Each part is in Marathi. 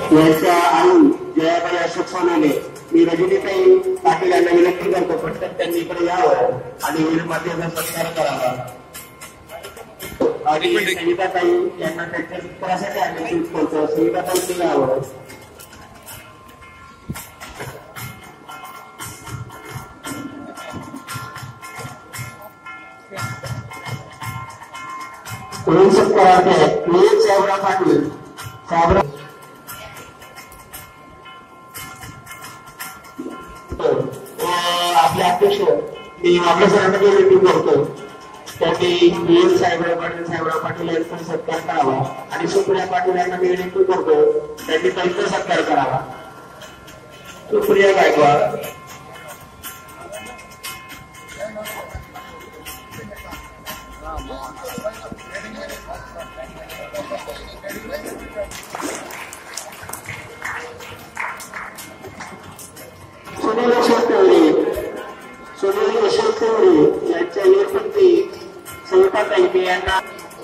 यांच्या आई जयाबाई अशोक सोनवणे मी रजनीताई पाटील यांना विनंती करतो पटकन त्यांनी इकडे यावं आणि वीरमातेचा सत्कार करावा आणि सविताताई यांना त्यांच्या सत्कारासाठी आमंत्रित करतो. सविताताईंनी यावं. पुढील सत्काराचे विवेक साहेबराव पाटील साहेबराव आपले अध्यक्ष मी आपल्या सरांना विनंती करतो त्यांनी विवेक साहेबराव पाटील यांचा सत्कार करावा आणि सुप्रिया पाटील यांना मी विनंती करतो त्यांनी त्यांचा सत्कार करावा. सुप्रिया गायकवाड सुनील यशवंत तेवढे यांच्या युवती सविताताई यांना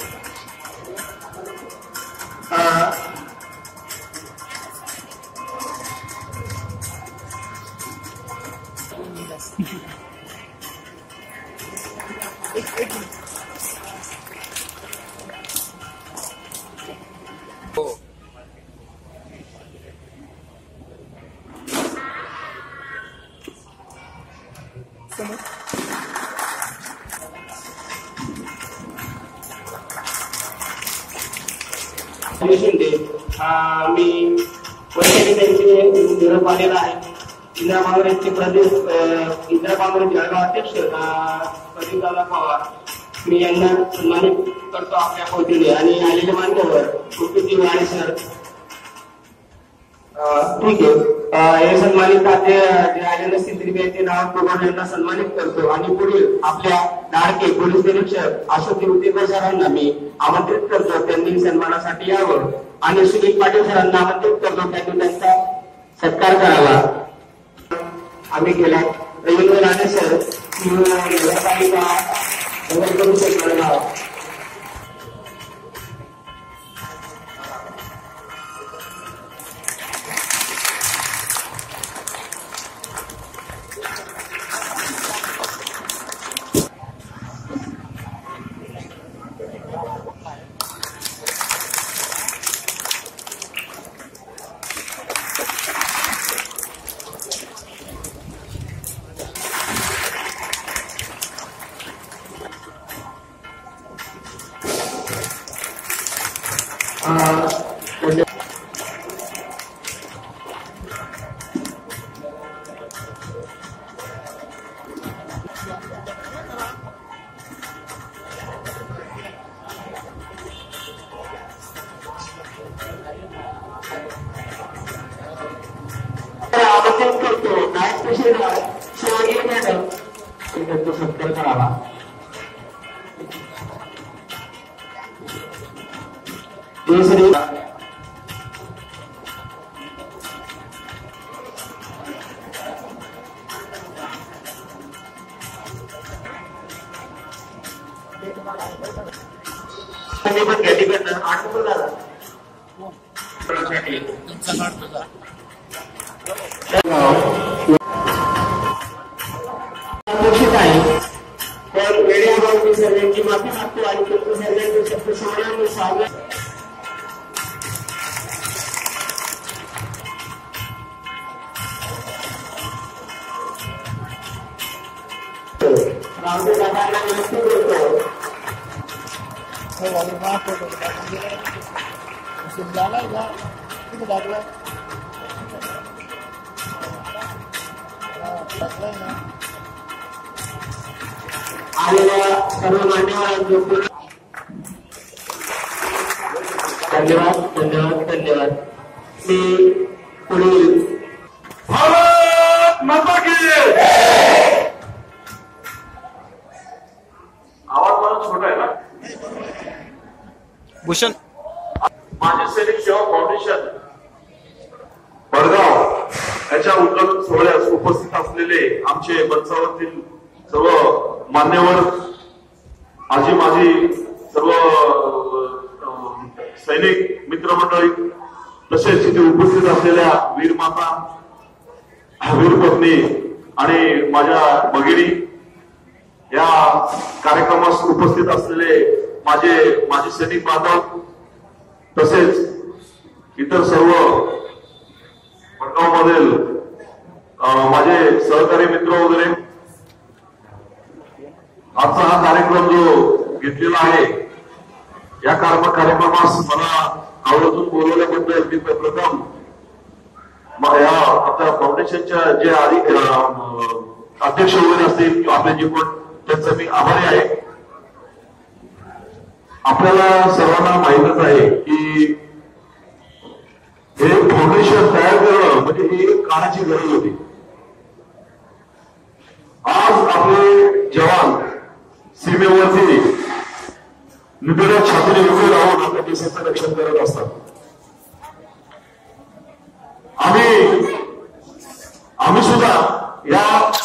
मी वैशाली त्यांचे निरोप आलेला आहे. इंदिरा काँग्रेसचे प्रदेश इंदिरा काँग्रेस जळगाव अध्यक्ष प्रदीपदादा पवार मी यांना सन्मानित करतो आपल्या पद्धतीने आणि आलेले मान्यवर कुटुंबी वाणी सर ठीक आहे. हे सन्मानित जे आलेले असतील तरी त्यांचे नाव पवार यांना सन्मानित करतो आणि पुढील आपल्या लाडके पोलीस निरीक्षक अशोक उतेकर सरांना मी आमंत्रित करतो त्यांनी सन्मानासाठी यावं आणि सुनील पाटील सरांना आमंत्रित करतो त्यांनी त्यांचा सत्कार करावा. आम्ही केला रवींद्र राणे सर करू शकणार सत्कार करावा. दुसरी पण घ्या आठ झाला अपेक्षित आहे पण वेळेअभावी मी सर्वांची माफी मागतो आणि तुमचं सर्वांचे शब्द समाधान स्वागत. रामदेव दादांना विनंती करतो आलेल्या सर्व मान्यवरांचे धन्यवाद धन्यवाद धन्यवाद. मी पुढील आवाज मला छोटा आहे ना. भूषण माझे सैनिक सेवा फाउंडेशन भडगाव याच्या उद्घाटन सोहळ्यास उपस्थित असलेले आमचे मंचावरील सर्व मान्यवर माजी सर्व सैनिक मित्रमंडळी तसेच इथे उपस्थित असलेल्या वीर माता, वीर पत्नी आणि माझ्या भगिनी, या कार्यक्रमास उपस्थित असलेले माझे सैनिक बांधव, तसेच इतर सर्व मडगावमधील माझे सहकारी मित्र वगैरे, आजचा हा कार्यक्रम जो घेतलेला आहे, या कार्यक्रमास मला आवर्जून बोलवल्याबद्दल मी प्रथम या आपल्या फाउंडेशनच्या जे अध्यक्ष वगैरे असतील किंवा आपले जे कोण, त्यांचा मी आभारी आहे. आपल्याला सर्वांना माहीतच आहे की हे फाउंडेशन तयार करणं म्हणजे ही एक काळाची गरज होती. आज आपले जवान सीमेवरती निधड्या छातीने उभे राहून आपल्या देशाचं रक्षण करत असतात. आम्ही सुद्धा या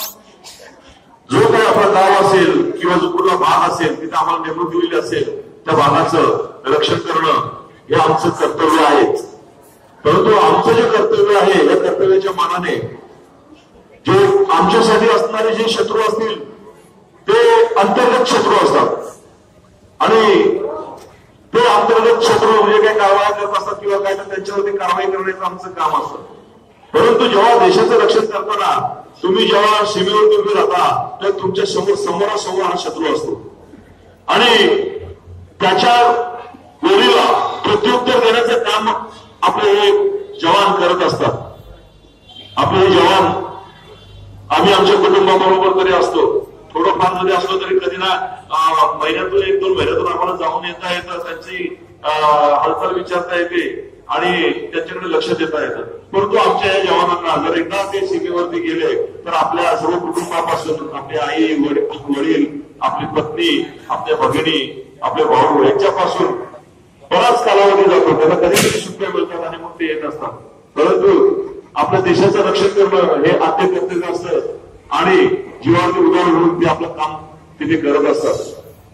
जो काही आपला गाव असेल किंवा जो कुठला भाग असेल तिथे आम्हाला नेमणूक दिलेली असेल त्या भागाचं रक्षण करणं हे आमचं कर्तव्य आहे. परंतु आमचं जे कर्तव्य आहे या कर्तव्याच्या मानाने जे आमच्यासाठी असणारे जे शत्रू असतील ते अंतर्गत शत्रू असतात आणि ते अंतर्गत शत्रू म्हणजे काही कारवाया करत असतात किंवा काय तर त्यांच्यावरती कारवाई करण्याचं आमचं काम असतं. परंतु जेव्हा देशाचं रक्षण करताना तुम्ही जेव्हा सीमेवरती उभे राहता तर तुमच्या समोरासमोर हा शत्रू असतो आणि त्याच्या गोळीला प्रत्युत्तर देण्याचं काम आपले हे जवान करत असतात. आपले हे जवान आम्ही आमच्या कुटुंबाबरोबर तरी असतो, थोडंफार जरी असलो तरी कधी ना महिन्यातून 1-2 महिन्यातून आम्हाला जाऊन येता येतं, त्यांची हालचाल विचारता येते आणि त्यांच्याकडे लक्ष देता येतं. परंतु आमच्या या जवानांना जर एकदा ते सीमेवरती गेले तर आपल्या सर्व कुटुंबापासून आपली आई वडील, आपली पत्नी, आपल्या भगिनी, आपले भाऊ यांच्यापासून बराच कालावधी जातो. त्यांना कधी कधी सुट्ट्या मिळतात आणि मग ते येत असतात. परंतु आपल्या देशाचं रक्षण करणं हे आद्य कर्तव्य असतं आणि जीवावरती उदाहरण घेऊन ते आपलं काम तिथे करत असतात.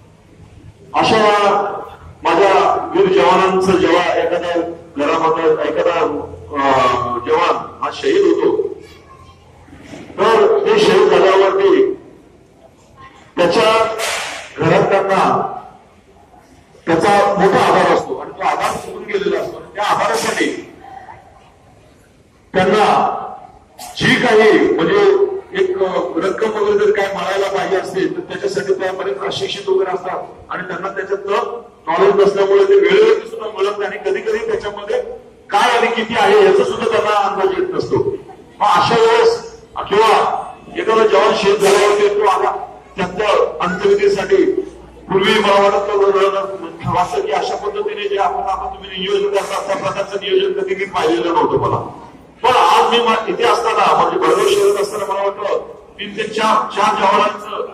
अशा माझ्या वीर जवानांचं जेव्हा एखाद्या घरामध्ये एखादा जवान हा शहीद होतो तर ते शहीद झाल्यावरती त्याच्या घरातल्यांना त्याचा मोठा आधार असतो आणि तो आधार सोडून गेलेला असतो. त्या आधारासाठी त्यांना जी काही म्हणजे एक रक्कम वगैरे जर काय मिळायला पाहिजे असते तर त्याच्यासाठी त्या बरेच अशिक्षित वगैरे असतात आणि त्यांना त्याच्यातलं नॉलेज नसल्यामुळे ते वेळेवरती सुद्धा मिळत नाही आणि कधी कधी त्याच्यामध्ये काय आणि किती आहे याचा सुद्धा त्यांना अंदाज येत नसतो. मग अशा वेळेस किंवा एखादा जवान शहीद झाल्यावरती तो आता त्याच्या अंत्यविधीसाठी पूर्वी मला वाटत की अशा पद्धतीने जे आपण तुम्ही नियोजन करतात त्या प्रकारचं नियोजन कधी मी पाहिलेलं नव्हतं मला. पण आज मी इथे असताना म्हणजे भरपूर शहरात असताना मला वाटतं 3 ते 4 जवानांचं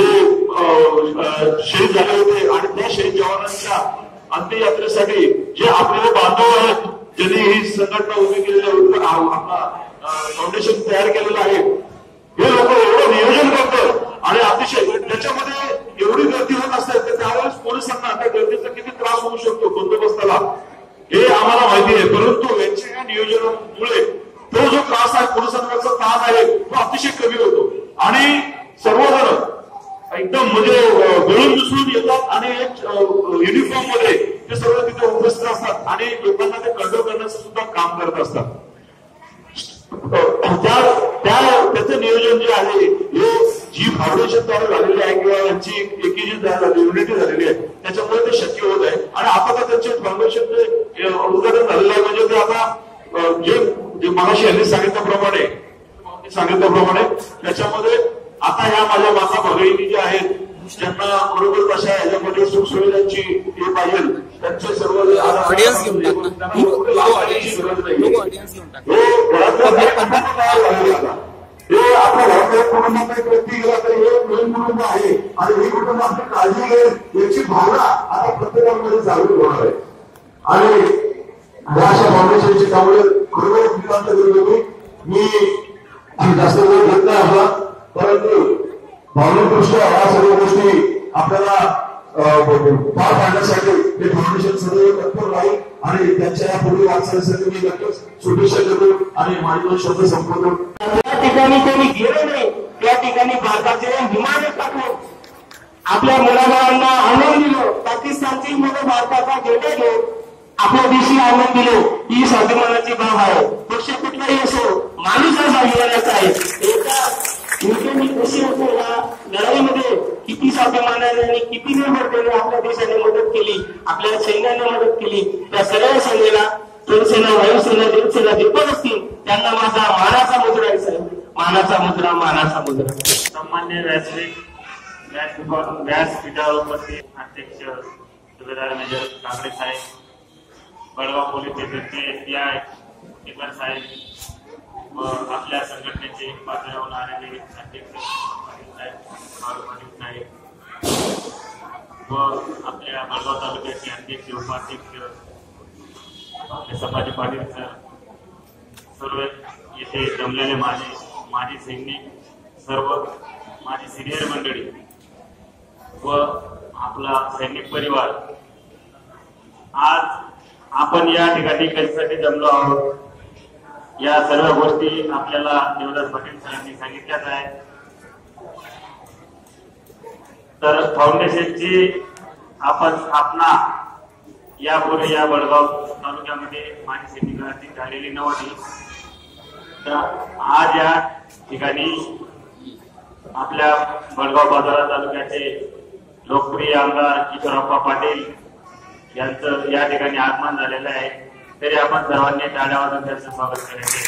हे शहीद झाले होते आणि त्या शहीद जवानांच्या अंत्ययात्रेसाठी जे आपले बांधव आहेत ज्यांनी ही संघटना उभी केलेली आपला फाउंडेशन तयार केलेलं आहे, हे लोक एवढं नियोजन करतात आणि अतिशय त्याच्यामध्ये एवढी गर्दी होत असते तर त्यावेळेस पोलिसांना त्या गर्दीचा किती त्रास होऊ शकतो बंदोबस्ताला हे आम्हाला माहिती आहे. परंतु यांच्या या नियोजनामुळे तो जो त्रास आहे पोलिसांवरचा ताण आहे तो अतिशय कमी होतो आणि सर्वजण एकदम म्हणजे गळून मिसळून येतात आणि एक युनिफॉर्म मध्ये ते सर्व तिथे उपस्थित असतात आणि लोकांना ते कंट्रोल करण्याचं सुद्धा काम करत असतात. त्याचं नियोजन जे आहे हे जी फाउंडेशन तयार झालेली आहे किंवा यांची एकी जी युनिटी झालेली आहे त्याच्यामुळे ते शक्य होत आहे. आणि आता तर त्यांचे फाउंडेशनचे उद्घाटन झालेलं आहे म्हणजे ते आता जे मगाशी यांनी सांगितल्याप्रमाणे त्याच्यामध्ये आता ह्या माझ्या माता भगिनी ज्या आहेत ज्यांना बरोबर तशा ह्याच्यामध्ये सुखसुविधांची हे पाहिजे त्यांचे सर्व ऑडियन्स घेऊन टाकणार हे आपल्या घरातल्या कुटुंबात एक व्यक्ती गेला तर हे मिळून कुटुंब आहे आणि हे कुटुंब आपली काळजी घेईल याची भावना आता प्रत्येकामध्ये जागृत होणार आहे. आणि या अशा फाउंडेशनची त्यामुळे खरोखर निवांत करू होती. मी जास्त वेळ घेत नाही आपला, परंतु भावनिकदृष्ट्या या सर्व गोष्टी आपल्याला पार पाडण्यासाठी हे फाउंडेशन सदैव तत्पर राहील आणि त्यांच्या पुढील वाटचालीसाठी मी नक्कीच शुभेच्छा देतो आणि माझे दोन शब्द संपवतो. त्या ठिकाणी कोणी गेलं नाही, त्या ठिकाणी भारताचे हिमालय टाकून आपल्या मुलाबाळांना आनंद दिलं. पाकिस्तानची मुलं भारताचा झेंडा घेऊन आपल्या देशी आनंद दिले. ही स्वाभिमानाची बाब आहे. पक्ष कुठलाही असो, माणूस हा स्वाभिमानाचा आहे. एका युकेनी कशी असो, या लढाईमध्ये किती स्वाभिमानाने आणि किती निर्भरतेने आपल्या देशाने मदत केली, आपल्या सैन्याने मदत केली. त्या सगळ्या सेनेला जलसेना, वायुसेना, जलसेना जे पण असतील त्यांना माझा मानाचा मुद्रा आहे साहेब. मानाचा मुद्रा, मानाचा मुद्रा. सामान्य व्यासपीठावर उपस्थित अध्यक्ष सुभेदार मेजर कांबळे साहेब, बळगाव पोलीस स्टेशनचे PI टिकर साहेब व आपल्या संघटनेचे पातळीवर आलेले अध्यक्ष साहेब, पाटील साहेब व आपल्या बळगाव तालुक्याचे अध्यक्ष, उपाध्यक्ष आपले सभाजी पाटील सर, सर्व येथे जमलेले माजी सैनिक, सर्व माझी सिनियर मंडळी व आपला सैनिक परिवार, आज आपण या ठिकाणी कशासाठी जमलो आहोत, या सर्व गोष्टी आपल्याला देवदास पाटील साहेबांनी सांगितल्याच आहे. तर फाउंडेशनची आपण स्थापना यापूर्वी या बळगाव तालुक्यामध्ये माजी सैनिकांची झालेली नव्हती. तर आज या ठिकाणी आपल्या बळगाव बाजारा तालुक्याचे लोकप्रिय आमदार किशोरप्पा पाटील यांचं या ठिकाणी आगमन झालेलं आहे. तरी आपण सर्वांनी टाळ्या वाजवून त्यांचं स्वागत करायचे.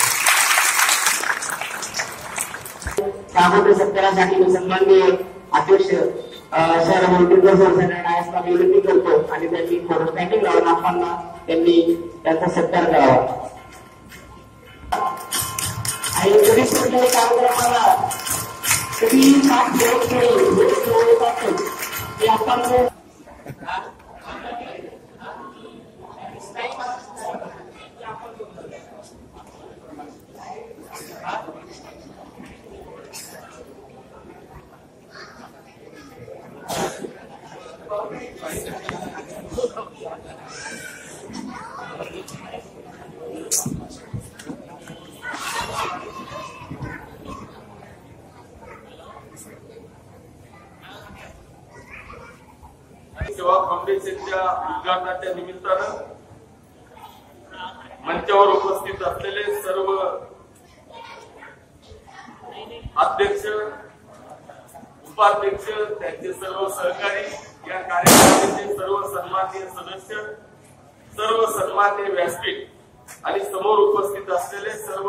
स्वागत सत्कारासाठी मी सन्माननीय अध्यक्ष सर मंत्रीकर सर विनंती करतो आणि त्यांनी थोडं पॅकिंग लावून आपण त्यांनी त्यांचा सत्कार करावा. आणि कधी कुठल्याही कार्यक्रमाला कधी साथ देत नाही की आपण सेवा फाउंडेशनच्या उद्घाटनाच्या निमित्तानं मंचावर उपस्थित असलेले सर्व अध्यक्ष, उपाध्यक्ष, त्यांचे सर्व सहकारी, या कार्यक्रमाचे सर्व सन्माननीय सदस्य, सर्व सन्माननीय व्यासपीठ आणि समोर उपस्थित असलेले सर्व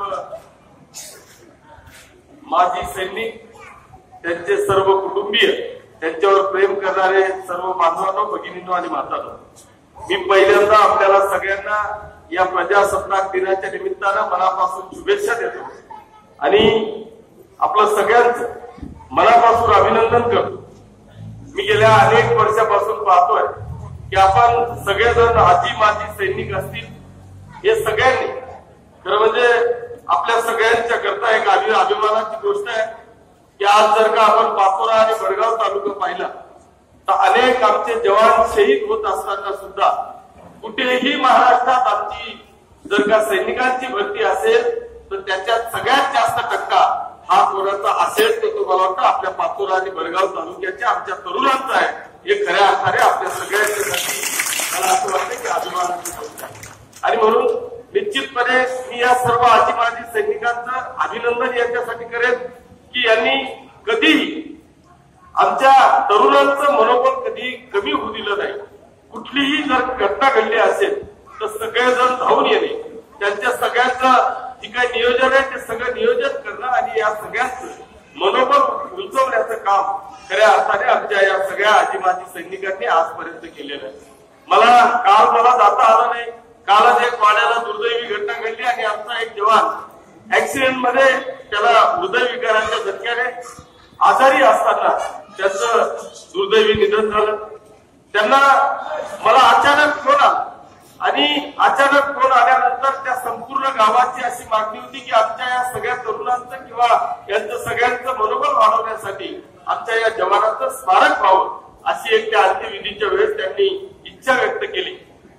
माजी सैनिक, त्यांचे सर्व कुटुंबीय, त्यांच्यावर प्रेम करणारे सर्व बांधवांनो, भगिनींनो आणि मातांनो, मी पहिल्यांदा आपल्याला सगळ्यांना या प्रजासत्ताक दिनाच्या निमित्तानं मनापासून शुभेच्छा देतो आणि आपलं सगळ्यांचं मनापासून अभिनंदन करतो. मी गेल्या अनेक वर्षापासून पाहतोय की आपण सगळेजण आजी माजी सैनिक असतील, हे सगळ्यांनी खरं म्हणजे आपल्या सगळ्यांच्या करता एक अभिमानाची गोष्ट आहे की आज जर का आपण पाचोरा आणि बडगाव तालुका पाहिला तर अनेक आमचे जवान शहीद होत असताना सुद्धा कुठेही महाराष्ट्रात आमची जर का सैनिकांची भरती असेल तर त्याच्यात सगळ्यात जास्त टक्का हा कोणाचा असेल तर तो मला वाटतं आपल्या पाचोरा आणि बडगाव तालुक्याच्या आमच्या तरुणांचा आहे. हे खऱ्या अर्थाने आपल्या सगळ्यांच्यासाठी मला असं वाटतं की अभिमानाची गोष्ट आहे. आणि म्हणून निश्चितपणे मी या सर्व आजी माजी सैनिकांचं अभिनंदन याच्यासाठी करेन की यांनी कधीही आमच्या तरुणांचं मनोबल कधी कमी होऊ दिलं नाही. कुठलीही जर घटना घडली असेल तर सगळेजण धावून येणे, त्यांच्या सगळ्यांचं जे काही नियोजन आहे ते सगळं नियोजन करणं आणि या सगळ्यांचं मनोबल उंचवण्याचं काम खऱ्या अर्थाने आमच्या या सगळ्या आजी माजी सैनिकांनी आजपर्यंत केलेलं आहे. मला जाता आलं नाही. कालच एक पाण्याला दुर्दैवी घटना घडली आणि आमचा एक जवान ऍक्सिडेंट मध्ये त्याला हृदयविकाराच्या झटक्याने आजारी असताना त्याचं दुर्दैवी निधन झालं. त्यांना मला अचानक फोन आला आणि अचानक फोन आल्यानंतर त्या संपूर्ण गावाची अशी मागणी होती की आमच्या या सगळ्या तरुणांचं किंवा यांचं सगळ्यांचं मनोबल वाढवण्यासाठी आमच्या या जवानांचं स्मारक व्हावं अशी एक त्या अंत्यविधीच्या वेळेस त्यांनी इच्छा व्यक्त केली.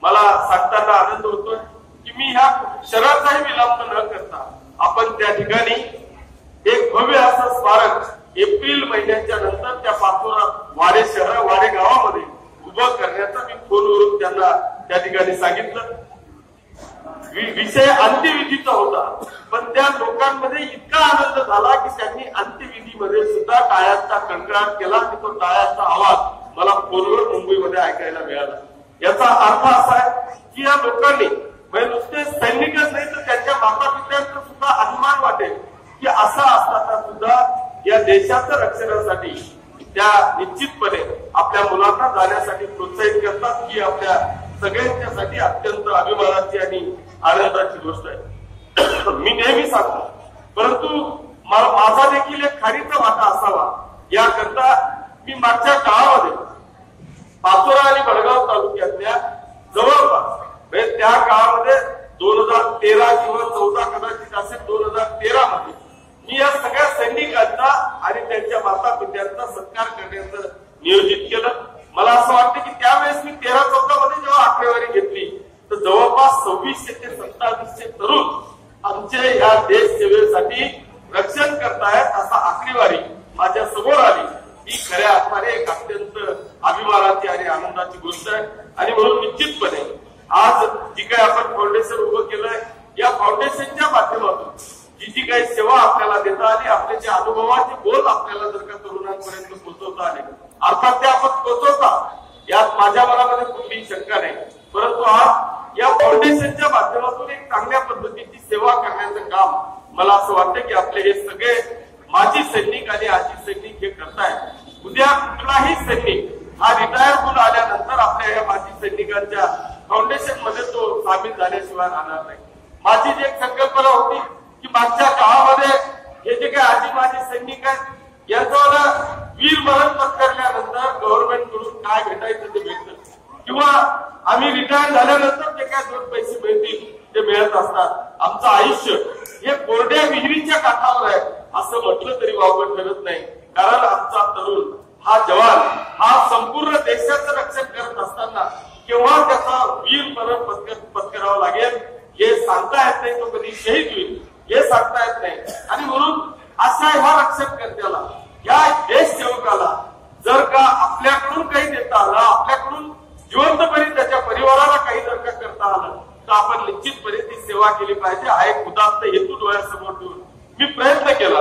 मला सांगताना आनंद होतोय की मी ह्या शहराचाही विलंब न करता आपण त्या ठिकाणी एक भव्य असं स्मारक एप्रिल महिन्याच्या नंतर त्या पाचोरा वाडे वाडे गावामध्ये उभं करण्याचा मी फोनवरून त्यांना त्या ठिकाणी सांगितलं. विषय अंत्यविधीचा होता, पण त्या लोकांमध्ये इतका आनंद झाला की त्यांनी अंत्यविधीमध्ये सुद्धा टाळ्यांचा कडकडाट केला आणि तो टाळ्यांचा आवाज मला फोनवर मुंबईमध्ये ऐकायला मिळाला. याचा अर्थ असा आहे की या लोकांनी म्हणजे नुसते सैनिकच नाही तर त्यांच्या माता पित्यांचा सुद्धा अभिमान वाटेल की असं असताना सुद्धा या देशाच्या रक्षणासाठी त्या निश्चितपणे आपल्या मुलांना जाण्यासाठी प्रोत्साहित करतात ही आपल्या सगळ्यांच्यासाठी अत्यंत अभिमानाची आणि आनंदाची गोष्ट आहे. मी नेहमी सांगतो, परंतु माझा देखील एक खारीचा वाटा असावा याकरता मी मागच्या काळामध्ये पाचोरा आणि भडगाव तालुक्यातल्या जवळपास म्हणजे त्या काळामध्ये 2013 किंवा 14 कदाचित असेल 2013 मध्ये मी या सगळ्या सैनिकांचा आणि त्यांच्या माता पित्यांचा सत्कार करण्याचं नियोजित केलं. मला असं वाटतं की त्यावेळेस मी 13-14 मध्ये जेव्हा आकडेवारी घेतली तर जवळपास 2600 ते 2700 तरुण आमचे या देश सेवेसाठी रक्षण करतायत असा आकडेवारी माझ्या समोर आली. ही खऱ्या अर्थाने एक अत्यंत अभिमानाची आणि आनंदाची गोष्ट आहे. आणि म्हणून निश्चितपणे आज जी काही आपण फाउंडेशन उभं केलंय या फाउंडेशनच्या माध्यमातून जी काही सेवा आपल्याला देता आली, आपले जे अनुभवाचे बोल आपल्याला जर का तरुणांपर्यंत पोहोचवता आले, अर्थात ते आपण पोहोचवता यात माझ्या मनामध्ये कुठलीही शंका नाही, परंतु आज या फाउंडेशनच्या माध्यमातून एक चांगल्या पद्धतीची सेवा करण्याचं काम मला असं वाटतं की आपले हे सगळे माजी सैनिक आणि आजी सैनिक हे करतायत. उद्या कुठलाही सैनिक हा रिटायर होऊन आल्यानंतर आपल्या या माजी सैनिकांच्या फाउंडेशन मध्ये तो सामील झाल्याशिवाय राहणार नाही. माझी जी एक संकल्पना होती की मागच्या काळामध्ये हे जे काही आजी माजी सैनिक आहेत याचं वीर मरण पत्करल्यानंतर गव्हर्नमेंट कडून काय भेटायचं ते भेटतं किंवा आम्ही रिटायर झाल्यानंतर जे काय 2 पैसे मिळतील ते मिळत असतात. आमचं आयुष्य हे कोरड्या विहिरीच्या काठावर आहे असं म्हटलं तरी वावगं ठरत नाही, कारण आमचा तरुण हा जवान हा संपूर्ण देशाचं रक्षण करत असताना केव्हा त्याचा वीर मरण पत्करावं लागेल हे सांगता येत नाही, तो कधी शहीद होईल हे सांगता येत नाही. आणि म्हणून अशा ह्या रक्षणकर्त्याला या देश सेवकाला जर का आपल्याकडून काही देता आलं, आपल्याकडून जिवंतपणे त्याच्या परिवाराला काही जर का करता आलं तर आपण निश्चितपणे ती सेवा केली पाहिजे. हा एक उदात्त हेतू डोळ्यासमोर ठेवून मी प्रयत्न केला.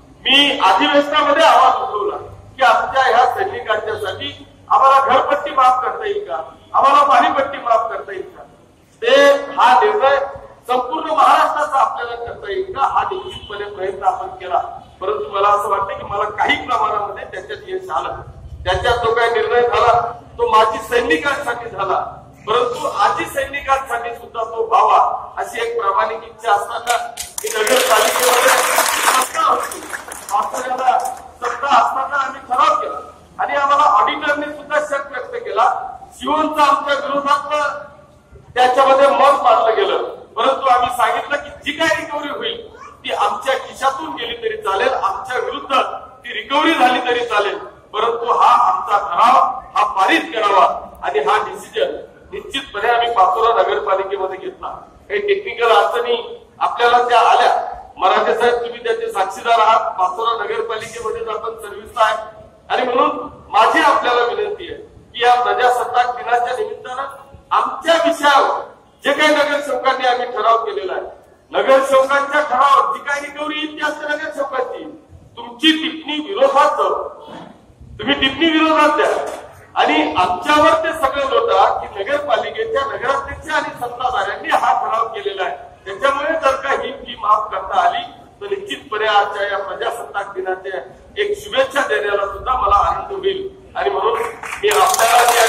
मी अधिवेशनामध्ये आवाज उठवला की आमच्या ह्या सैनिकांच्यासाठी आम्हाला घरपट्टी माफ करता येईल का, आम्हाला पाणीपट्टी माफ करता येईल का, ते हा निर्णय संपूर्ण महाराष्ट्राचा आपल्याला करता येईल का, हा निश्चितपणे प्रयत्न आपण केला. परंतु मला असं वाटतं की मला काही प्रमाणामध्ये त्याच्यात यश आलं. त्याच्यात जो काही निर्णय झाला तो माजी सैनिकांसाठी झाला, परंतु आजी सैनिकांसाठी सुद्धा तो व्हावा अशी एक प्रामाणिक इच्छा असताना ही नगरपालिकेमध्ये सत्ता होती, पाचोऱ्याला सत्ता असताना आम्ही ठराव केला आणि आम्हाला ऑडिटरने सुद्धा शक व्यक्त केला. शिवनचं आमच्या विरोधात त्याच्यामध्ये मत मानलं गेलं, परंतु आम्ही सांगितलं की जी काही रिकव्हरी होईल ती आमच्या खिशातून गेली तरी चालेल, आमच्या विरुद्ध ती रिकव्हरी झाली तरी चालेल, परंतु हा आमचा ठराव हा पारित करावा. आणि हा डिसिजन निश्चितपणे आम्ही पाचोरा नगरपालिकेमध्ये घेतला. काही टेक्निकल अडचणी आपल्याला त्या आल्या. मराठे साहेब तुम्ही त्याचे साक्षीदार आहात, पाचोरा नगरपालिकेमध्येच आपण सर्व्हिसला आहे आणि म्हणून माझी आपल्याला विनंती आहे की या प्रजासत्ताक दिनाच्या निमित्तानं आमच्या विषयावर जे काही नगरसेवकांनी आम्ही ठराव केलेला आहे, नगरसेवकांच्या ठरावावर जी काही रिकव्हरी येईल ती असते नगरसेवकांची. तुमची टिप्पणी विरोधात जाऊ, तुम्ही टिप्पणी विरोधात द्या आणि आमच्यावर ते सगळं लोटा की नगरपालिकेच्या नगराध्यक्ष आणि सत्ताधाऱ्यांनी हा ठराव केलेला आहे. त्याच्यामुळे जर का ही फी माफ करता आली तर निश्चितपणे आजच्या या प्रजासत्ताक दिनाच्या एक शुभेच्छा देण्याला सुद्धा मला आनंद होईल. आणि म्हणून मी आपल्याला या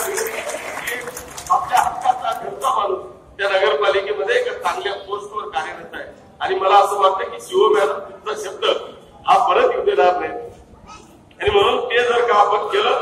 निमित्तानं आपल्या हक्काचा घरचा माणूस त्या नगरपालिकेमध्ये एका चांगल्या पोस्टवर कार्यरत आहे आणि मला असं वाटतं की शिवमॅडम तुमचा शब्द हा परत येऊ देणार नाही. आणि म्हणून ते जर का आपण केलं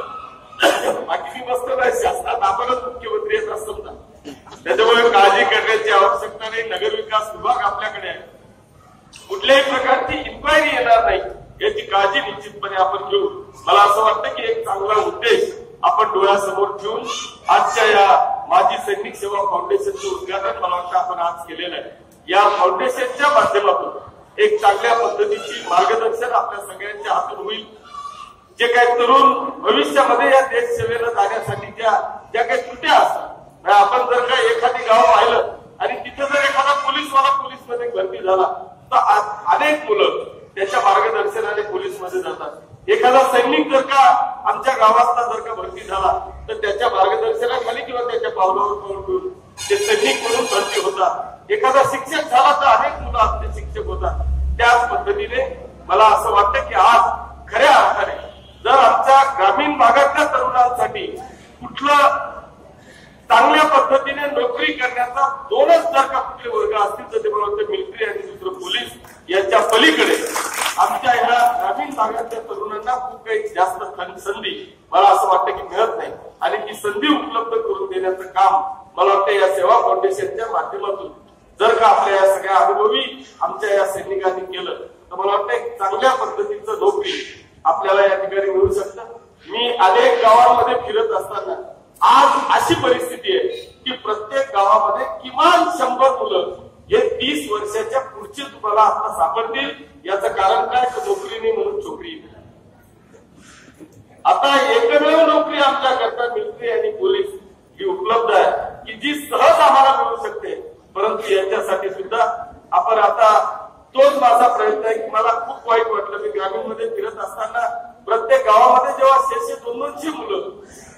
बाकी मी मस्त नाही, शासनात आपणच मुख्यमंत्री आहेत असं समजा, त्याच्यामुळे काळजी करण्याची आवश्यकता नाही. नगरविकास विभाग आपल्याकडे आहे, कुठल्याही प्रकारची इन्क्वायरी येणार नाही याची काळजी निश्चितपणे आपण घेऊ. मला असं वाटतं की एक चांगला उद्देश आपण डोळ्यासमोर ठेवून आजच्या या माजी सैनिक सेवा फाउंडेशनचं उद्घाटन मला वाटतं आपण आज केलेलं आहे. या फाउंडेशनच्या माध्यमातून एक चांगल्या पद्धतीची मार्गदर्शन आपल्या सगळ्यांच्या हातून होईल. जे काही तरुण भविष्यामध्ये या देश सेवेला जाण्यासाठीच्या ज्या काही त्रुट्या असतात, आपण जर का एखादी गाव पाहिलं आणि तिथे जर एखादा पोलीसवाला पोलीसमध्ये भरती झाला तर अनेक मुलं त्याच्या मार्गदर्शनाने पोलीसमध्ये जातात. एखादा सैनिक जर का आमच्या गावातला जर का भरती झाला तर त्याच्या मार्गदर्शनाखाली किंवा त्याच्या पावलावर पाऊल ठेवून ते सैनिक म्हणून भरती होतात. एखादा शिक्षक झाला तर अनेक मुलं आपले शिक्षक होतात. त्याच पद्धतीने मला असं वाटतं की आज खऱ्या अर्थाने जर आमच्या ग्रामीण भागातल्या तरुणांसाठी कुठलं चांगल्या पद्धतीने नोकरी करण्याचा दोनच जर का कुठले वर्ग असतील तर ते मला वाटतं मिलिटरी आणि दुसरं पोलीस यांच्या पलीकडे आमच्या ह्या ग्रामीण भागातल्या तरुणांना खूप काही जास्त संधी मला असं वाटतं की मिळत नाही. आणि ती संधी उपलब्ध करून देण्याचं काम मला वाटतं या सेवा फाउंडेशनच्या माध्यमातून जर का आपल्या या सगळ्या अनुभवी आमच्या या सैनिकांनी केलं तर मला वाटतं एक चांगल्या पद्धतीचं नोकरी आपल्याला या ठिकाणी मिळू शकतं. मी अनेक गावांमध्ये फिरत असताना आज अशी परिस्थिती आहे की प्रत्येक गावामध्ये किमान 100 मुलं हे 30 वर्षाच्या पुढचे तुम्हाला आता सापडतील. याचं कारण काय तर नोकरी नाही म्हणून छोकरी. आता एकमेव नोकरी आमच्याकरता मिलिटरी आणि पोलीस ही उपलब्ध आहे की जी सहज आम्हाला मिळू शकते. परंतु याच्यासाठी सुद्धा आपण आता तोच माझा प्रयत्न आहे की मला खूप वाईट वाटलं मी ग्रामीणमध्ये फिरत असताना प्रत्येक गावामध्ये जेव्हा 100-200 मुलं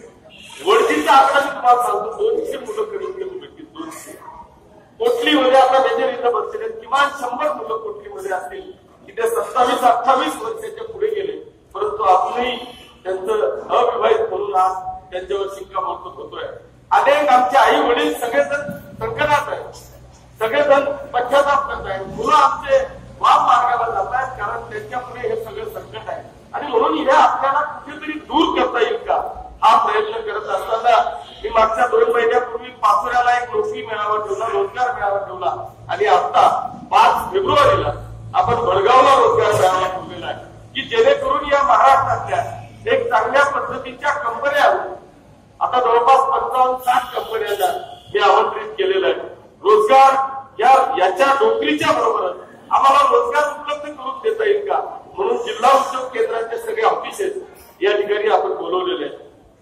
वडजीचा आकडा मी तुम्हाला सांगतो 200 मुलं कमीत कमी भेटतील. 200 कोटलीमध्ये आता मेजर इथं बसलेले किमान 100 मुलं कोटलीमध्ये असतील की ते 27-28 वर्षाच्या पुढे गेले. परंतु आपणही त्यांचं अविवाहित म्हणून आज त्यांच्यावर शिक्कामोर्तब होतोय. अनेक आमचे आई वडील सगळेजण संकटात आहेत, सगळेजण पश्चाताप करत आहेत. मुलं आमचे वाम मार्गाला जात आहेत कारण त्यांच्या पुढे हे सगळं संकट आहे. आणि म्हणून हे आपल्याला कुठेतरी दूर करता येईल का हा प्रयत्न करत असताना मी मागच्या 2 महिन्यापूर्वी पाचोऱ्याला एक नोकरी मेळावा ठेवला, रोजगार मेळावा ठेवला. आणि आता 5 फेब्रुवारीला आपण भडगावला रोजगार मेळावा ठेवलेला आहे की जेणेकरून या महाराष्ट्रातल्या एक चांगल्या पद्धतीच्या कंपन्या आता जवळपास 55-60 कंपन्यांना मी आमंत्रित केलेलं आहे. रोजगार याच्या नोकरीच्या बरोबरच आम्हाला रोजगार उपलब्ध करून देता येईल का म्हणून जिल्हा उद्योग केंद्राचे सगळे ऑफिसेस या ठिकाणी आपण बोलवलेले आहेत.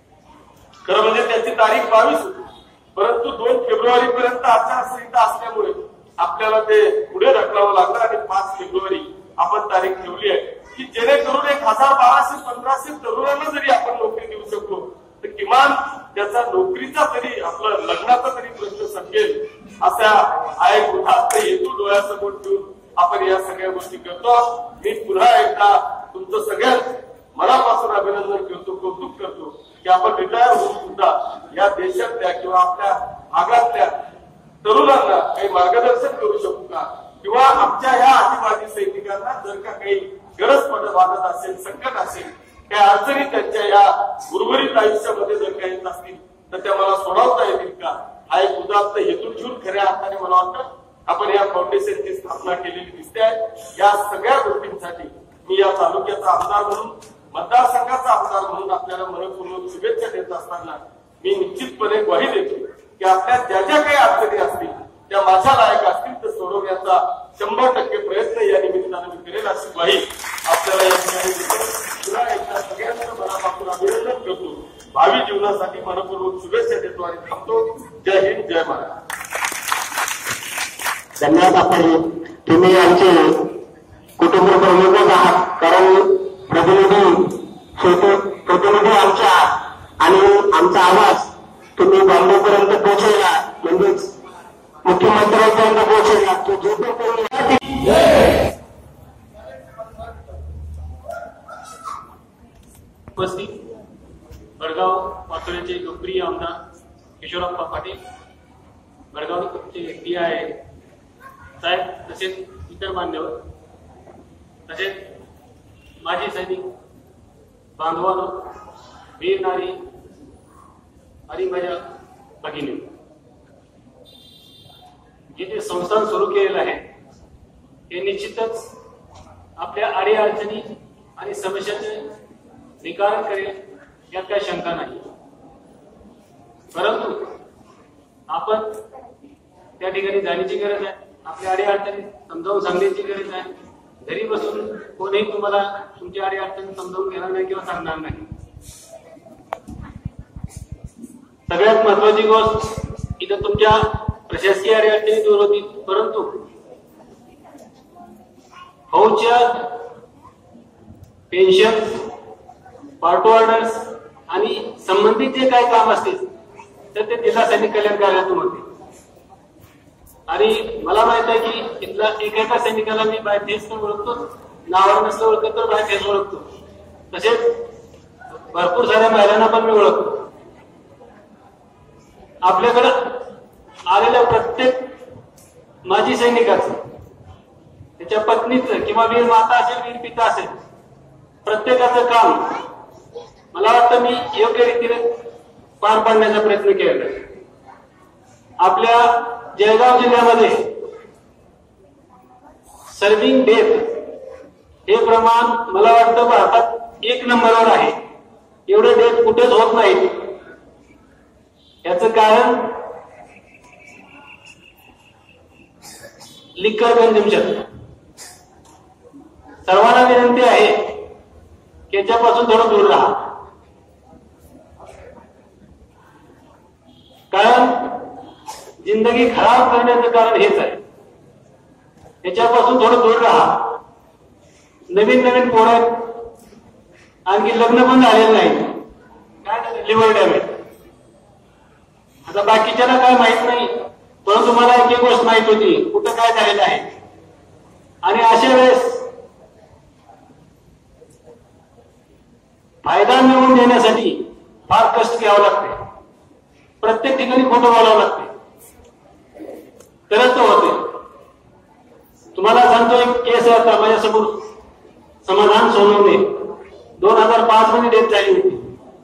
खरं म्हणजे त्याची तारीख 22 होती, परंतु 2 फेब्रुवारी पर्यंत आचारसंहिता असल्यामुळे आपल्याला ते पुढे ढकलावं लागलं आणि 5 फेब्रुवारी आपण तारीख ठेवली आहे की जेणेकरून 1000-1200-1500 तरुणांना जरी आपण नोकरी देऊ शकलो तर किमान त्याचा नोकरीचा तरी आपला लग्नाचा तरी प्रश्न संपेल असा हा एक उदात्त हेतू डोळ्यासमोर ठेवून आपण या सगळ्या गोष्टी करतो. मी पुन्हा एकदा तुमचं सगळ्यात मनापासून अभिनंदन करतो, कौतुक करतो की आपण रिटायर होऊन सुद्धा या देशातल्या किंवा आपल्या भागातल्या तरुणांना काही मार्गदर्शन करू शकू का किंवा आमच्या ह्या आदिवासी सैनिकांना जर का काही गरज वाटत असेल, संकट असेल, काही अडचणी त्यांच्या या उर्वरित आयुष्यामध्ये जर काही येत असतील तर त्या मला सोडवता येतील का हा एक उदात्त हेतू ठेवून खऱ्या अर्थाने मला वाटतं आपण या फाउंडेशनची स्थापना केलेली दिसते आहे. या सगळ्या गोष्टींसाठी मी या तालुक्याचा आमदार म्हणून मतदारसंघाचा आमदार म्हणून आपल्याला मनपूर्वक शुभेच्छा देत असताना मी निश्चितपणे ग्वाही देतो की आपल्या ज्या ज्या काही अडचणी असतील त्या माझ्या लायक असतील तर सोडवण्याचा 100% प्रयत्न या निमित्तानं मी करेल अशी ग्वाही आपल्याला या ठिकाणी देतो. पुन्हा एकदा सगळ्यांचं मनापासून अभिनंदन करतो, भावी जीवनासाठी मनपूर्वक शुभेच्छा देतो आणि थांबतो. जय हिंद, जय महाराष्ट्र. धन्यवाद. आपण तुम्ही आमचे कुटुंब प्रमुखच आहात कारण प्रतिनिधी आमच्या आणि आमचा आवाज तुम्ही बॉम्बेपर्यंत पोहोचवला म्हणजेच मुख्यमंत्र्यांपर्यंत पोहोचवला तो जो उपस्थित भडगाव पाचोऱ्याचे लोकप्रिय आमदार किशोरप्पा पाटील, भडगावचे DI साहेब तसेच इतर मान्यवर तसेच माजी सैनिक बांधवांनो, वीर नारी आणि माझ्या भगिनी, जे ते संस्थान सुरू केलेलं आहे हे निश्चितच आपल्या अडीअडचणी आणि समस्याचे निवारण करेल यात काही शंका नाही. परंतु आपण त्या ठिकाणी जाण्याची गरज आहे. आपल्या अडीअडचणी समजावून सांगण्याची गरज आहे. घरी बसून कोणीही तुम्हाला तुमची अडीअडचणी समजावून घेणार नाही किंवा सांगणार नाही. सगळ्यात महत्वाची गोष्ट इथं तुमच्या प्रशासकीय अडीअडचणी दूर होतील, परंतु फौजच्या पेन्शन, पार्ट ऑर्डर्स आणि संबंधित जे काही काम असतील तर ते जिल्हा सैनिक कल्याण कार्यालयातून होते. आणि मला माहित आहे की इथला एका सैनिकाला मी बाय फेस पण ओळखतो, नावावर नसलं ओळखत तर बाय फेस ओळखतो. तसेच भरपूर साऱ्या महिलांना पण मी ओळखतो. आपल्याकडे आलेल्या प्रत्येक माजी सैनिकाचं, त्याच्या पत्नीचं किंवा वीर माता असेल, वीर पिता असेल, प्रत्येकाचं काम मला वाटतं मी योग्य रीतीने पार पाडण्याचा प्रयत्न केला. आपल्या जळगाव जिल्ह्यामध्ये सर्व्हिंग डेथ हे प्रमाण मला वाटतं भारतात 1 नंबरवर आहे. एवढे डेथ कुठेच होत नाहीत. याचं कारण लिकर कन्झम्पशन. सर्वांना विनंती आहे की याच्यापासून थोडं दूर राहा. कारण जिंदगी खराब करण्याचं कारण हेच आहे. याच्यापासून थोडं दूर राहा. नवीन पोरं आहेत, आणखी लग्न पण झालेलं नाही, काय झालं, लिव्हर डॅमेज. आता बाकीच्याला काय माहित नाही, परंतु मला एक गोष्ट माहित होती कुठं काय झालेलं आहे. आणि अशा वेळेस फायदा मिळवून देण्यासाठी फार कष्ट घ्यावं लागते. प्रत्येक ठिकाणी खोटं बोलावं लागते, तरच तो होते. तुम्हाला सांगतो एक केस आहे आता माझ्यासमोर, समाधान सोनवणे 2005 मध्ये डेथ झाली होती.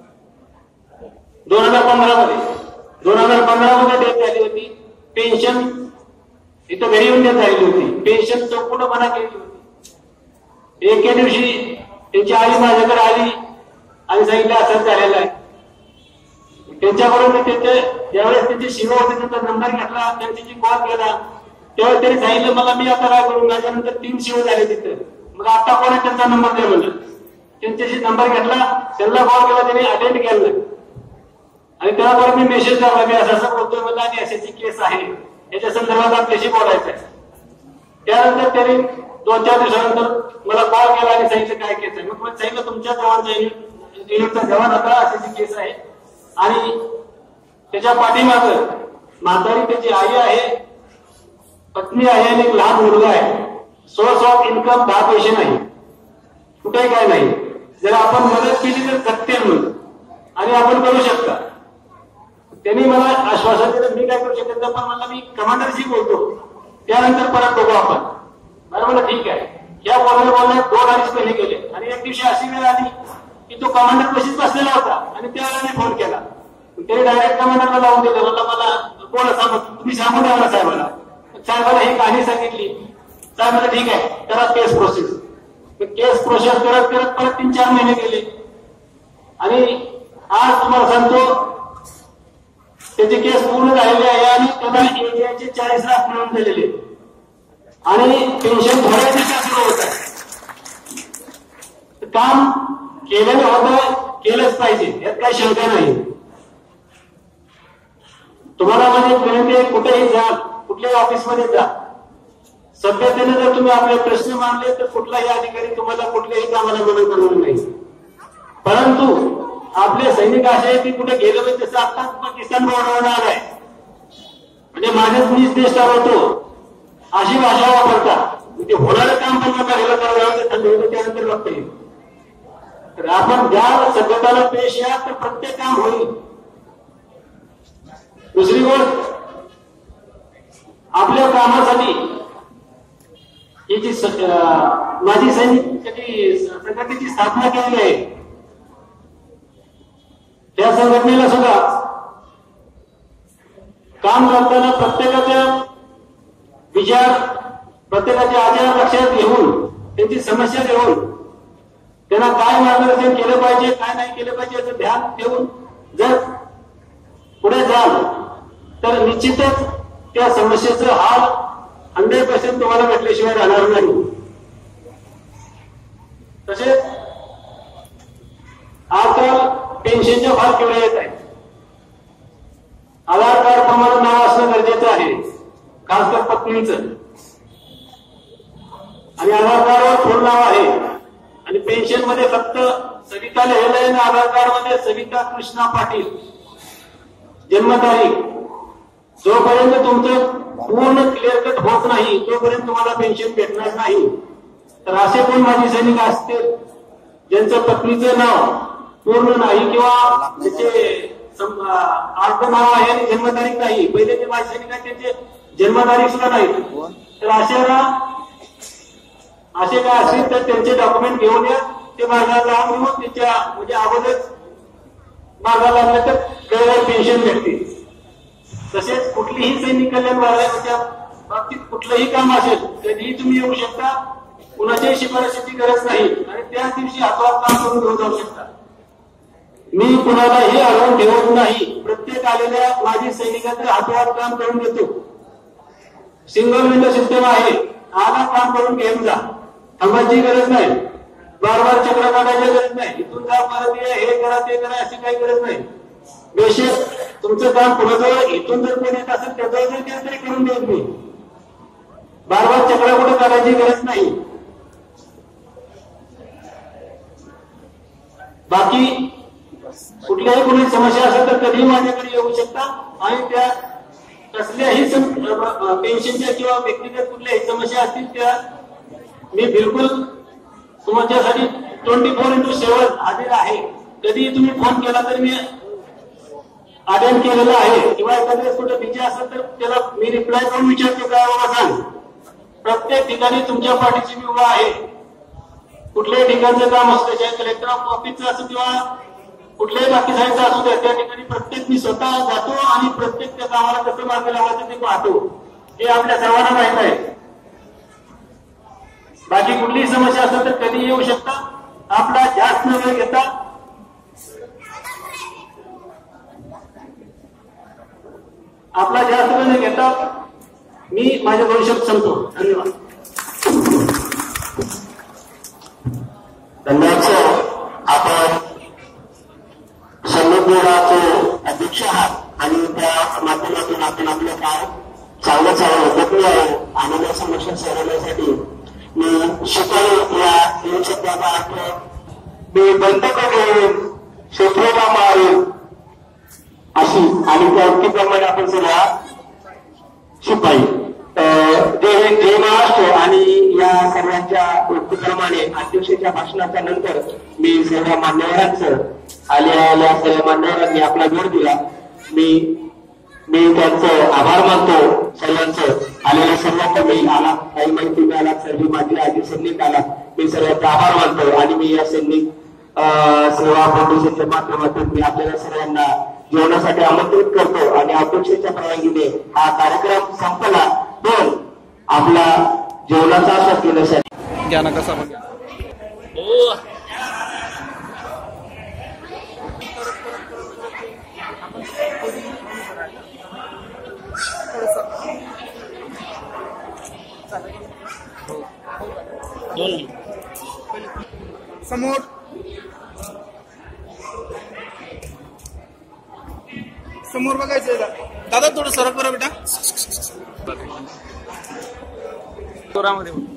2015 मध्ये डेथ झाली होती. पेन्शन इथं घरी येऊन डेथ झालेली होती. पेन्शन चौकटपणा केली होती. एके दिवशी त्यांची आई माझ्याकडे आली आणि सांगितलं असंच झालेलं आहे. त्यांच्याकडून मी ज्यावेळेस त्यांची शिवा होते त्यांचा नंबर घेतला, त्यांची कॉल केला, तेव्हा त्यांनी सांगितलं मला मी आता काय करू, माझ्यानंतर 3 शिव झाले तिथं. मग आता कोण आहे त्यांचा नंबर द्या म्हणलं. त्यांच्याशी नंबर घेतला, त्यांना कॉल केला, त्यांनी अटेंड केलं आणि त्यावर मी मेसेज टाकला मी असं बोलतोय मला आणि अशाची केस आहे, याच्या संदर्भात आपल्याशी बोलायचं आहे. त्यानंतर त्यांनी 2-4 दिवसानंतर मला कॉल केला आणि सांगितलं काय केस आहे. मग मला सांगितलं तुमच्या जवानचा युनिटचा जवान होता, अशाची केस आहे. आणि त्याच्या पाठीमागं म्हातारी त्याची आई आहे, पत्नी आहे आणि एक लहान मुलगा आहे. सोर्स ऑफ इन्कम 10 पैसे नाही, कुठेही काय नाही. जर आपण मदत केली तर जगते म्हणून आणि आपण करू शकता. त्यांनी मला आश्वासन दिलं मी काय करू शकत नाही, पण मला मी कमांडरशी बोलतो, त्यानंतर परत बघू आपण. मला म्हणलं ठीक आहे. या बोलण्यात 2-2.5 महिने गेले आणि एक दिवशी अशी वेळ आली की तो कमांडर कशीच बसलेला होता आणि त्यावेळेला मी फोन केला. त्याने डायरेक्ट कमांडरला लावून दिलं. मला बोला साहेब, तुम्ही सांगू द्या मला साहेबाला. साहेबाला ही कहाणी सांगितली. साहेब मला ठीक आहे, करा केस प्रोसेस. केस प्रोसेस करत करत परत 3-4 महिने गेले आणि आज तुम्हाला सांगतो त्याची केस पूर्ण झालेली आहे आणि त्याला एजीआयचे 40 लाख मिळवून दिलेले आणि पेन्शन थोड्या दिवसात सुरू होत आहे. काम केलेलं होतं, केलंच पाहिजे, यात काही शंका नाही. तुम्हाला म्हणजे विनंती आहे, कुठेही जा, कुठल्याही ऑफिसमध्ये जा, सभ्यतेने जर तुम्ही आपले प्रश्न मांडले तर कुठलाही अधिकारी तुम्हाला कुठल्याही कामाला मदत करणार नाही. परंतु आपले सैनिक असे आहे की कुठे गेलं म्हणजे तसं आता पाकिस्तान बोर्डावर आलाय म्हणजे माझ्याच मीच देश चालवतो अशी भाषा वापरतात. ते होणारं काम पण करायला त्यानंतर बघता येईल. तर आपण ज्या सभ्यताला पेश या तर प्रत्येक काम होईल. दुसरी गोष्ट, आपल्या कामासाठी ही जी माजी सैनिक संघटनेची स्थापना केलेली आहे त्या संघटनेला सुद्धा काम करताना प्रत्येकाच्या विचार, प्रत्येकाचे आचार लक्षात घेऊन त्यांची समस्या घेऊन त्यांना काय मार्गदर्शन केलं पाहिजे, काय नाही केलं पाहिजे याचं ध्यान ठेवून जर पुढे जाल तर निश्चितच त्या समस्येचं हाल 100% तुम्हाला भेटल्याशिवाय राहणार नाही. तसेच आजकाल पेन्शनच्या फार किवड्या येत आहेत. आधार कार्ड प्रमाणे नाव असणं गरजेचं आहे, खास कर पत्नीचं. आणि आधार कार्डवर फुल नाव आहे आणि पेन्शन मध्ये फक्त सविता लिहिलेलं आहे. आधार कार्ड मध्ये सविता कृष्णा पाटील जन्मतारीख. जोपर्यंत तुमचं पूर्ण क्लिअर कट होत नाही तोपर्यंत तुम्हाला पेन्शन भेटणार नाही. तर असे कोण माजी सैनिक असतील ज्यांचं पत्नीचं नाव पूर्ण नाही किंवा त्याचे अर्ध नाव आहे आणि जन्मतारीख नाही, पहिले जे माजी सैनिक आहेत त्यांचे जन्मतारीख सुद्धा नाही, तर असे काय असतील तर त्यांचे डॉक्युमेंट घेऊन या. ते मार्गाला लावून घेऊन त्याच्या म्हणजे अगोदरच मार्गाला लागलं तर वेळेवर पेन्शन भेटते. तसेच कुठलीही सैनिक कल्याण विभागाच्या बाबतीत कुठलंही काम असेल कधीही तुम्ही येऊ शकता. कुणाच्याही शिफारशीची गरज नाही आणि त्याच दिवशी हातवात काम करून घेऊन जाऊ शकता. मी कुणालाही अडवून ठेवत नाही. प्रत्येक आलेल्या माजी सैनिकांचे हातवात काम करून देतो. सिंगल विंडो सिस्टम आहे. आला काम करून घेऊन जा. थांबायची गरज नाही. बार बार चक्र काढायची गरज नाही. इथून जा परत ये, हे करा ते करा अशी काही गरज नाही. बेशक तुमचं काम कुणाजवळ इथून जर कोण येत असेल त्याजवळ जर केलं तरी करून देत मी. बार बार चक्र कुठे काढायची गरज नाही. बाकी कुठल्याही कोणी समस्या असेल तर कधीही माझ्याकडे येऊ शकता आणि त्या कसल्याही पेन्शनच्या किंवा व्यक्तिगत कुठल्याही समस्या असतील त्या मी बिलकुल तुमच्यासाठी 24/7 हजर आहे. कधीही तुम्ही फोन केला तर मी अटेंड केलेला आहे किंवा एखाद्या कुठे बिझी असेल तर त्याला मी रिप्लाय करून विचारतो काय बाबा सांग. प्रत्येक ठिकाणी तुमच्या पाठीशी मी उभा आहे. कुठल्याही ठिकाणचं काम असतं चाहे कलेक्टर ऑफिसचं असो किंवा कुठल्याही बाकी साहेबचं असू द्या त्या ठिकाणी प्रत्येक मी स्वतः जातो आणि प्रत्येक त्या कामाला कसं मार्ग लावायचं ते पाहतो. हे आपल्या सर्वांना माहित आहे. बाकी कुठलीही समस्या असेल तर कधी येऊ शकता. आपला जास्त वेळ घेता मी माझे 2 शब्द संपतो. धन्यवाद. धन्यवाद सर. आपण सन्मानचे अध्यक्ष आहात आणि त्या माध्यमातून आपण आपलं काम चांगलं उपक्रम आहे आम्हाला समस्या सोडवण्यासाठी मी शिकवले या 3 शब्दाचा अर्थ मी बंद करून शत्रूला मारेल अशी आणि त्या व्यक्तीप्रमाणे आपण सगळ्या शिपाई जय महाराष्ट्र. आणि या सर्वांच्या उपक्रमाने अध्यक्षाच्या भाषणाच्या नंतर मी सर्व मान्यवरांचं आल्या सर्व मान्यवरांनी आपला वेळ दिला. मी त्यांचं आभार मानतो सर्वांचं. आलेल्या सर्वांना मी आला काही माहिती मिळाला सर्व माझी आजी सैनिक आला मी सर्वांचा आभार मानतो. आणि मी या सैनिक सेवा फाउंडेशनच्या माध्यमातून मी आपल्याला सर्वांना जेवणासाठी आमंत्रित करतो आणि अध्यक्षाच्या परवानगीने हा कार्यक्रम संपला पण आपला जेवणाचा आस्वाद घेण्यासाठी घ्या ना कसा समोर समोर बघायचं दादा थोडं सरक करा बेटा. जोरामध्ये